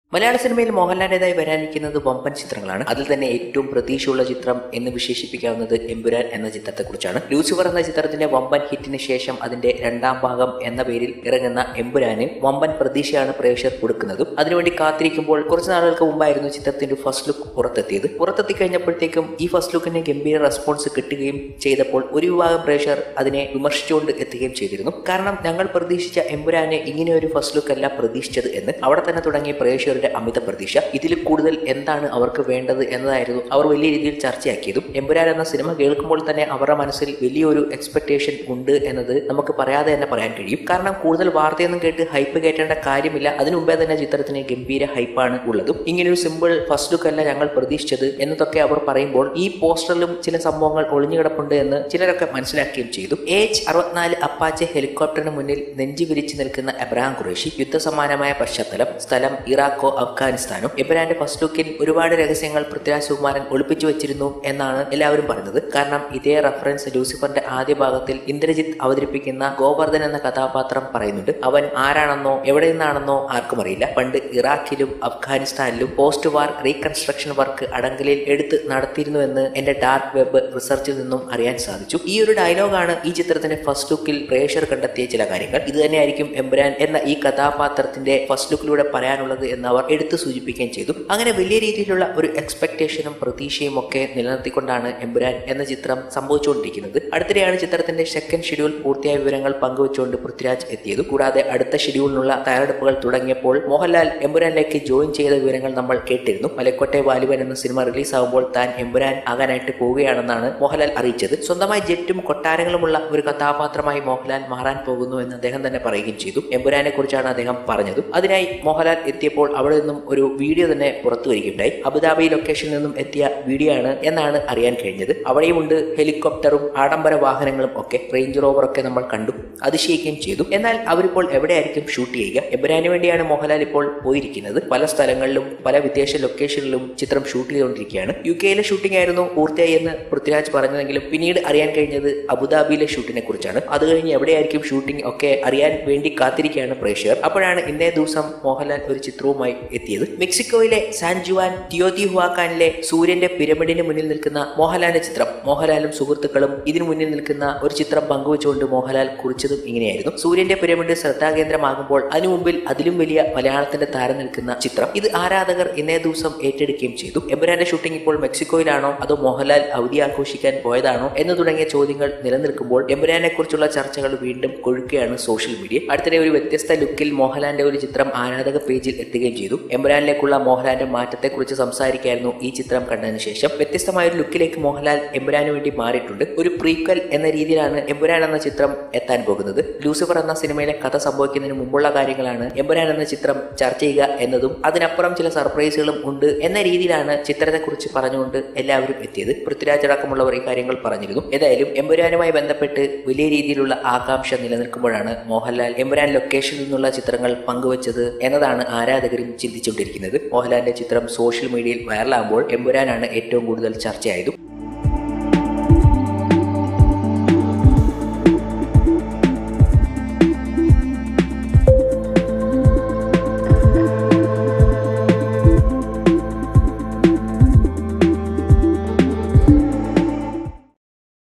മലയാള സിനിമയിൽ മോഹൻലാലിന്റേതായി വരാനിരിക്കുന്നത് വമ്പൻ ചിത്രങ്ങളാണ്. അതിൽ തന്നെ ഏറ്റവും പ്രതീക്ഷയുള്ള ചിത്രം എന്ന് വിശേഷിപ്പിക്കാവുന്നത് എമ്പുരാൻ എന്ന ചിത്രത്തെക്കുറിച്ചാണ്. ലൂസിഫർ എന്ന ചിത്രത്തിന്റെ വമ്പൻ ഹിറ്റിന് ശേഷം അതിന്റെ രണ്ടാം ഭാഗം എന്ന പേരിൽ ഇറങ്ങുന്ന എമ്പുരാന് വമ്പൻ പ്രതീക്ഷയാണ് പ്രേക്ഷകർ കൊടുക്കുന്നതും. അതിനുവേണ്ടി കാത്തിരിക്കുമ്പോൾ കുറച്ച് നാളുകൾക്ക് മുമ്പായിരുന്നു ചിത്രത്തിന്റെ ഫസ്റ്റ് ലുക്ക് പുറത്തെത്തിയത്. പുറത്തെത്തി കഴിഞ്ഞപ്പോഴത്തേക്കും ഈ ഫസ്റ്റ് ലുക്കിന് ഗംഭീര റെസ്പോൺസ് കിട്ടുകയും ചെയ്തപ്പോൾ ഒരു വിഭാഗം പ്രേക്ഷകർ അതിനെ വിമർശിച്ചുകൊണ്ട് എത്തുകയും ചെയ്തിരുന്നു. കാരണം ഞങ്ങൾ പ്രതീക്ഷിച്ച എമ്പുരാന് ഇങ്ങനെ ഒരു ഫസ്റ്റ് ലുക്ക് അല്ല പ്രതീക്ഷിച്ചത് എന്ന്. അവിടെ തന്നെ തുടങ്ങിയ പ്രേക്ഷകർ അമിത പ്രതീക്ഷ. ഇതിൽ കൂടുതൽ എന്താണ് അവർക്ക് വേണ്ടത് എന്നതായിരുന്നു അവർ വലിയ രീതിയിൽ ചർച്ചയാക്കിയതും. എമ്പുരാൻ എന്ന സിനിമ കേൾക്കുമ്പോൾ തന്നെ അവരുടെ മനസ്സിൽ വലിയൊരു എക്സ്പെക്ടേഷൻ ഉണ്ട് എന്നത് നമുക്ക് പറയാതെ തന്നെ പറയാൻ കഴിയും. കാരണം കൂടുതൽ വാർത്തയൊന്നും കേട്ട് ഹൈപ്പ് കയറ്റേണ്ട കാര്യമില്ല. അതിനു മുമ്പേ തന്നെ ചിത്രത്തിന് ഗംഭീര ഹൈപ്പാണ് ഉള്ളതും. ഇങ്ങനെയൊരു സിമ്പിൾ ഫസ്റ്റ് ലുക്ക് അല്ല ഞങ്ങൾ പ്രതീക്ഷിച്ചത് എന്നതൊക്കെ അവർ പറയുമ്പോൾ ഈ പോസ്റ്ററിലും ചില സംഭവങ്ങൾ ഒളിഞ്ഞുകിടപ്പുണ്ട് എന്ന് ചിലരൊക്കെ മനസ്സിലാക്കുകയും ചെയ്തു. AH-64 അപ്പാച്ചെ ഹെലികോപ്റ്ററിന് മുന്നിൽ നെഞ്ചി വിരിച്ചു നിൽക്കുന്ന എബ്രഹാം ഖുറേഷി, യുദ്ധസമാനമായ പശ്ചാത്തലം, സ്ഥലം ഇറാഖോ അഫ്ഗാനിസ്ഥാനും. എമ്പുരാന്റെ ഫസ്റ്റ് ലുക്കിൽ ഒരുപാട് രഹസ്യങ്ങൾ പൃഥ്വിരാജ് സുകുമാരൻ ഒളിപ്പിച്ചു വെച്ചിരുന്നു എന്നാണ് എല്ലാവരും പറയുന്നത്. കാരണം ഇതേ റഫറൻസ് ലൂസിഫറിന്റെ ആദ്യ ഭാഗത്തിൽ ഇന്ദ്രജിത്ത് അവതരിപ്പിക്കുന്ന ഗോവർദ്ധൻ എന്ന കഥാപാത്രം പറയുന്നുണ്ട്. അവൻ ആരാണെന്നോ എവിടെ നിന്നാണെന്നോ ആർക്കും അറിയില്ല. പണ്ട് ഇറാഖിലും അഫ്ഗാനിസ്ഥാനിലും പോസ്റ്റ് വാർ റീകൺസ്ട്രക്ഷൻ വർക്ക് അടങ്കലിൽ എടുത്ത് നടത്തിയിരുന്നുവെന്ന് എന്റെ ഡാർക്ക് വെബ് റിസർച്ചിൽ നിന്നും അറിയാൻ സാധിച്ചു. ഈ ഒരു ഡയലോഗാണ് ഈ ചിത്രത്തിന്റെ ഫസ്റ്റ് ലുക്കിൽ പ്രേക്ഷകർ കണ്ടെത്തിയ ചില കാര്യങ്ങൾ. ഇത് തന്നെയായിരിക്കും എമ്പുരാൻ എന്ന ഈ കഥാപാത്രത്തിന്റെ ഫസ്റ്റ് ലുക്കിലൂടെ പറയാനുള്ളത് എന്ന് അവർ എടുത്തു സൂചിപ്പിക്കുകയും ചെയ്തു. അങ്ങനെ വലിയ രീതിയിലുള്ള ഒരു എക്സ്പെക്ടേഷനും പ്രതീക്ഷയും ഒക്കെ നിലനിർത്തിക്കൊണ്ടാണ് എമ്പുരാൻ എന്ന ചിത്രം സംഭവിച്ചുകൊണ്ടിരിക്കുന്നത്. അടുത്തിടെയാണ് ചിത്രത്തിന്റെ സെക്കൻഡ് ഷെഡ്യൂൾ പൂർത്തിയായ വിവരങ്ങൾ പങ്കുവച്ചുകൊണ്ട് പൃഥ്വിരാജ് എത്തിയത്. കൂടാതെ അടുത്ത ഷെഡ്യൂളിനുള്ള തയ്യാറെടുപ്പുകൾ തുടങ്ങിയപ്പോൾ മോഹൻലാൽ എമ്പുരാനിലേക്ക് ജോയിൻ ചെയ്ത വിവരങ്ങൾ നമ്മൾ കേട്ടിരുന്നു. മലക്കോട്ടെ വാലിബൻ എന്ന സിനിമ റിലീസ് ആകുമ്പോൾ താൻ എമ്പുരാൻ ആകാനായിട്ട് പോവുകയാണെന്നാണ് മോഹൻലാൽ അറിയിച്ചത്. സ്വന്തമായി ജെറ്റും കൊട്ടാരങ്ങളുമുള്ള ഒരു കഥാപാത്രമായി മോഹൻലാൽ മാറാൻ പോകുന്നു എന്ന് അദ്ദേഹം തന്നെ പറയുകയും ചെയ്തു. എമ്പുരാനെ കുറിച്ചാണ് അദ്ദേഹം പറഞ്ഞതും. അതിനായി മോഹൻലാൽ എത്തിയപ്പോൾ അവിടെ നിന്നും ഒരു വീഡിയോ തന്നെ പുറത്തു വരികയുണ്ടായി. അബുദാബി ലൊക്കേഷനിൽ നിന്നും എത്തിയ വീഡിയോ ആണ് എന്നാണ് അറിയാൻ കഴിഞ്ഞത്. അവിടെയുമുണ്ട് ഹെലികോപ്റ്ററും ആഡംബര വാഹനങ്ങളും ഒക്കെ. റേഞ്ച് റോവർ ഒക്കെ നമ്മൾ കണ്ടു, അതിശയിക്കുകയും ചെയ്തു. എന്നാൽ അവരിപ്പോൾ എവിടെയായിരിക്കും ഷൂട്ട് ചെയ്യുക? എമ്പുരാന് വേണ്ടിയാണ് മോഹൻലാൽ ഇപ്പോൾ പോയിരിക്കുന്നത്. പല സ്ഥലങ്ങളിലും പല വിദേശ ലൊക്കേഷനിലും ചിത്രം ഷൂട്ട് ചെയ്തുകൊണ്ടിരിക്കുകയാണ്. UK-യിലെ ഷൂട്ടിംഗ് ആയിരുന്നു പൂർത്തിയായി എന്ന് പൃഥ്വിരാജ് പറഞ്ഞതെങ്കിലും പിന്നീട് അറിയാൻ കഴിഞ്ഞത് അബുദാബിയിലെ ഷൂട്ടിനെ കുറിച്ചാണ്. അത് കഴിഞ്ഞ് എവിടെയായിരിക്കും ഷൂട്ടിംഗ് ഒക്കെ അറിയാൻ വേണ്ടി കാത്തിരിക്കുകയാണ് പ്രേക്ഷകർ. അപ്പോഴാണ് ഇന്നേ ദിവസം മോഹൻലാൽ ഒരു ചിത്രവുമായി എത്തിയത്. മെക്സിക്കോയിലെ സാൻ ജുവാൻ ടിയോതിഹുവാക്കാനിലെ സൂര്യന്റെ പിരമിഡിന് മുന്നിൽ നിൽക്കുന്ന മോഹൻലാലിന്റെ ചിത്രം. മോഹൻലാലും സുഹൃത്തുക്കളും ഇതിനു മുന്നിൽ നിൽക്കുന്ന ഒരു ചിത്രം പങ്കുവച്ചുകൊണ്ട് മോഹൻലാൽ കുറിച്ചതും ഇങ്ങനെയായിരുന്നു. സൂര്യന്റെ പിരമിഡ് ശ്രദ്ധാകേന്ദ്രമാകുമ്പോൾ അതിനു മുമ്പിൽ അതിലും വലിയ മലയാളത്തിന്റെ താരം നിൽക്കുന്ന ചിത്രം. ഇത് ആരാധകർ ഇന്നേ ദിവസം ഏറ്റെടുക്കുകയും ചെയ്തു. എമ്പുരാന്റെ ഷൂട്ടിംഗ് ഇപ്പോൾ മെക്സിക്കോയിലാണോ അതോ മോഹൻലാൽ അവധി ആഘോഷിക്കാൻ പോയതാണോ എന്ന് തുടങ്ങിയ ചോദ്യങ്ങൾ നിലനിൽക്കുമ്പോൾ എമ്പുരാനെ കുറിച്ചുള്ള ചർച്ചകൾ വീണ്ടും കൊഴുക്കുകയാണ് സോഷ്യൽ മീഡിയ. അടുത്തിടെ ഒരു വ്യത്യസ്ത ലുക്കിൽ മോഹൻലാലിന്റെ ഒരു ചിത്രം ആരാധക പേജിൽ എത്തുകയും ചെയ്തു. എമ്പുരാനിലേക്കുള്ള മോഹൻലാലിന്റെ മാറ്റത്തെക്കുറിച്ച് സംസാരിക്കായിരുന്നു ഈ ചിത്രം കണ്ടതിന് ശേഷം. വ്യത്യസ്തമായ ഒരു ലുക്കിലേക്ക് മോഹൻലാൽ എമ്പുരാന് വേണ്ടി മാറിയിട്ടുണ്ട്. ഒരു പ്രീക്വൽ എന്ന രീതിയിലാണ് എമ്പുരാൻ എന്ന ചിത്രം എത്താൻ പോകുന്നത്. ലൂസിഫർ എന്ന സിനിമയിലെ കഥ സംഭവിക്കുന്നതിന് മുമ്പുള്ള കാര്യങ്ങളാണ് എമ്പുരാൻ എന്ന ചിത്രം ചർച്ച ചെയ്യുക എന്നതും അതിനപ്പുറം ചില സർപ്രൈസുകളും ഉണ്ട് എന്ന രീതിയിലാണ് ചിത്രത്തെക്കുറിച്ച് പറഞ്ഞുകൊണ്ട് എല്ലാവരും എത്തിയത്. പൃഥ്വിരാജ് അടക്കമുള്ളവർ ഈ കാര്യങ്ങൾ പറഞ്ഞിരുന്നു. ഏതായാലും എമ്പുരാനുമായി ബന്ധപ്പെട്ട് വലിയ രീതിയിലുള്ള ആകാംക്ഷ നിലനിൽക്കുമ്പോഴാണ് മോഹൻലാൽ എമ്പുരാൻ ലൊക്കേഷനിൽ നിന്നുള്ള ചിത്രങ്ങൾ പങ്കുവച്ചത് എന്നതാണ് ആരാധകരും ചിന്തിച്ചുകൊണ്ടിരിക്കുന്നത്. മോഹൻലാലിന്റെ ചിത്രം സോഷ്യൽ മീഡിയയിൽ വൈറലാകുമ്പോൾ എമ്പുരാനാണ് ഏറ്റവും കൂടുതൽ ചർച്ചയായതും.